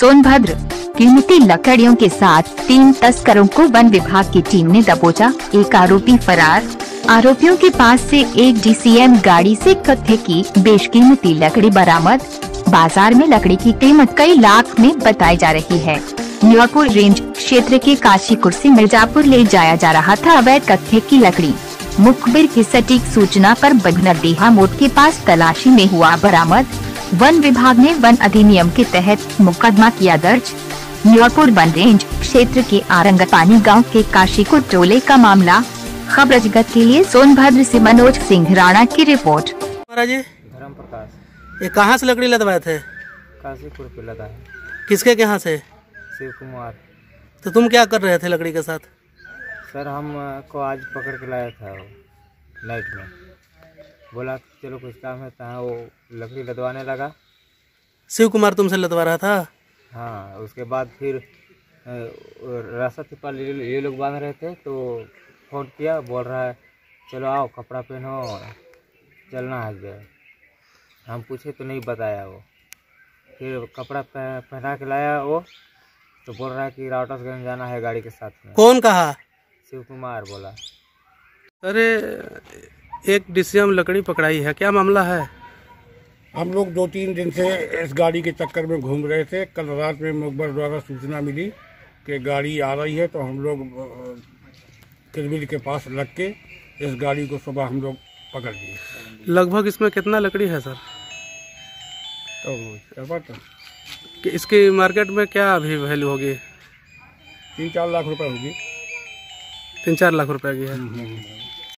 सोनभद्र कीमती लकड़ियों के साथ 3 तस्करों को वन विभाग की टीम ने दबोचा, एक आरोपी फरार। आरोपियों के पास से एक DCM गाड़ी से कत्थे की बेशकीमती लकड़ी बरामद। बाजार में लकड़ी की कीमत कई लाख में बताई जा रही है। न्यूपुर रेंज क्षेत्र के काशीपुर से मिर्जापुर ले जाया जा रहा था अवैध कत्थे की लकड़ी। मुखबिर की सटीक सूचना पर बघनरडीहा मोड़ के पास तलाशी में हुआ बरामद। वन विभाग ने वन अधिनियम के तहत मुकदमा किया दर्ज। न्यूपुर वन रेंज क्षेत्र के आरंगपानी गांव के काशीपुर टोले का मामला। खबर जगत के लिए सोनभद्र से मनोज सिंह राणा की रिपोर्ट। महाराज जी, धर्म प्रकाश। ये कहाँ से लकड़ी लदवाए थे? काशीपुर पे लगा है। किसके यहाँ से? शिव कुमार। तो तुम क्या कर रहे थे लकड़ी के साथ? सर हम को आज पकड़ के लाया था वो नाइट में, बोला चलो कुछ काम है, तहाँ वो लकड़ी लदवाने लगा। शिव कुमार तुमसे लदवा रहा था? हाँ, उसके बाद फिर रास्ता तिरपाल ये लोग बांध रहे थे तो फोन किया, बोल रहा है चलो आओ कपड़ा पहनो चलना है। हम पूछे तो नहीं बताया वो, फिर कपड़ा पहना के लाया वो, तो बोल रहा है कि राउटर्सगंज जाना है गाड़ी के साथ में। कौन कहा? शिव कुमार बोला। अरे एक DCM लकड़ी पकड़ाई है, क्या मामला है? हम लोग 2-3 दिन से इस गाड़ी के चक्कर में घूम रहे थे। कल रात में मुखबिर द्वारा सूचना मिली कि गाड़ी आ रही है, तो हम लोग किरबिल के पास लग के इस गाड़ी को सुबह हम लोग पकड़ लिए। लगभग इसमें कितना लकड़ी है सर? तो कि इसकी मार्केट में क्या अभी वैल्यू होगी? 3-4 लाख रुपए होगी। 3-4 लाख रुपए की है।